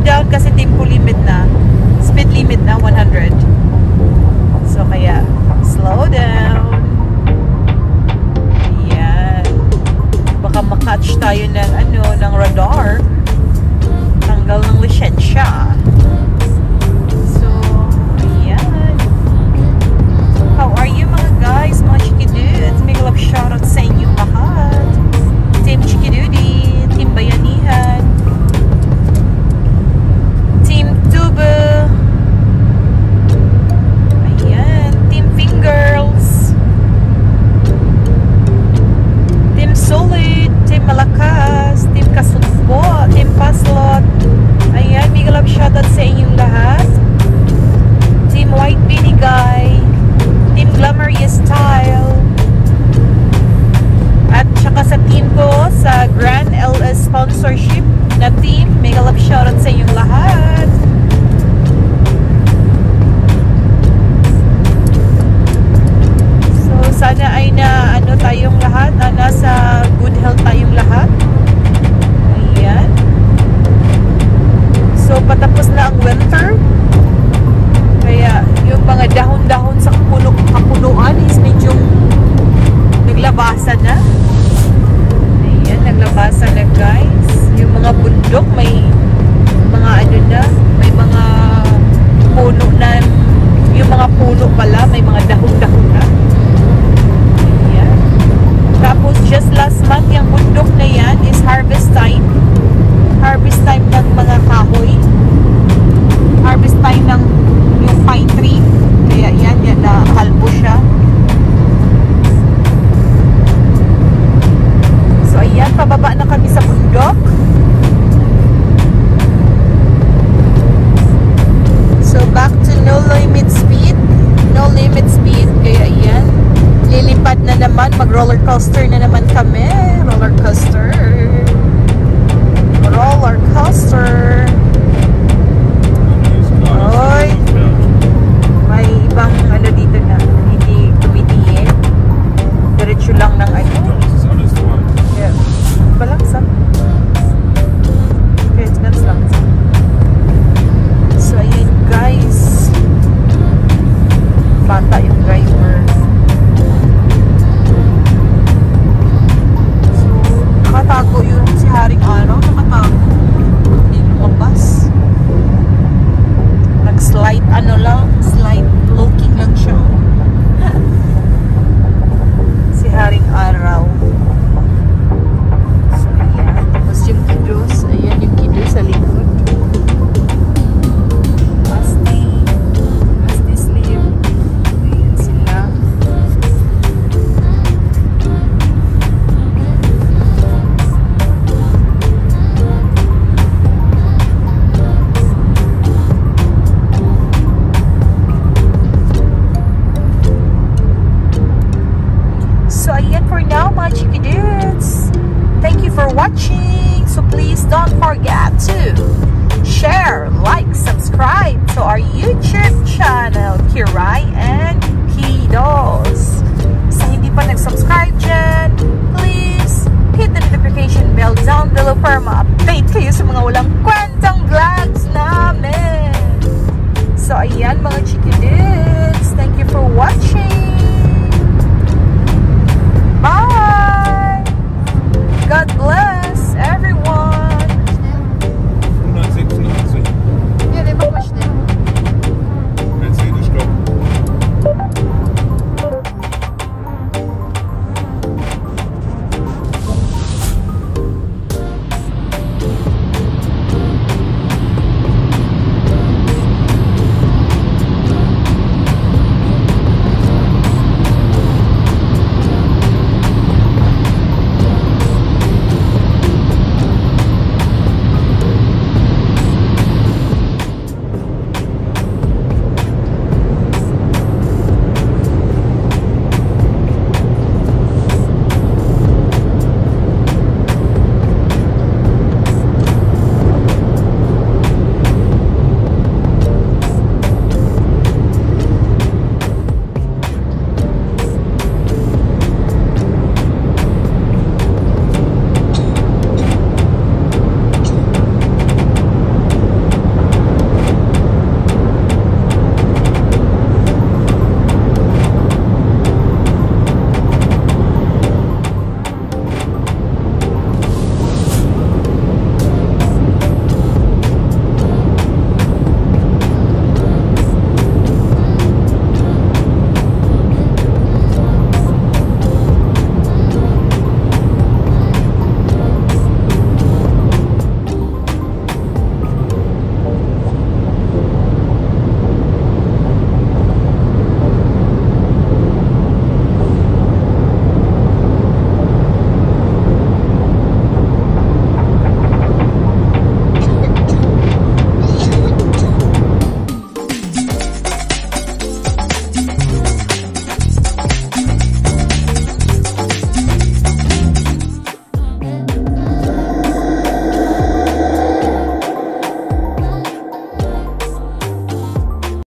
down kasi tempo limit na. Speed limit na 100. So kaya slow down. Ayan. Baka makatch tayo ng ng radar. Tanggal ng lisensya. So ayan. How are you mga guys, mga chikidudes? May love shoutout sa inyong lahat. Team Chikidudi, Team Bayanihan, Team Tubo, ayan, Team Fingirls, Team Solid, Team Malakas, Team Kasutpo, Team Paslot. Ayan, may love shoutout sa inyong lahat. Team White Beanie Guy, Team Glamorous Style, at saka sa team ko sa Grand LS sponsorship na team, mega love shoutout sa inyong lahat. So sana ay na tayong lahat, nasa good health tayong lahat. Ayan. So patapos na ang winter, kaya yung mga dahon-dahon sa kapunuan is medyo naglabasan na. Ayan, naglabasan na guys. Yung mga bundok may mga may mga puno na, yung mga puno pala may mga dahon-dahon na. Ayan. Tapos just last month yung bundok na yan is harvest time. Harvest time ng mga kahoy. Harvest time ng yung pine tree. Kaya yan na halbo siya. So ayan, pababa na kami sa bundok. So back to no limit speed. No limit speed. Kaya ayan, lilipad na naman, mag roller coaster na naman kami. Roller coaster. Roller coaster.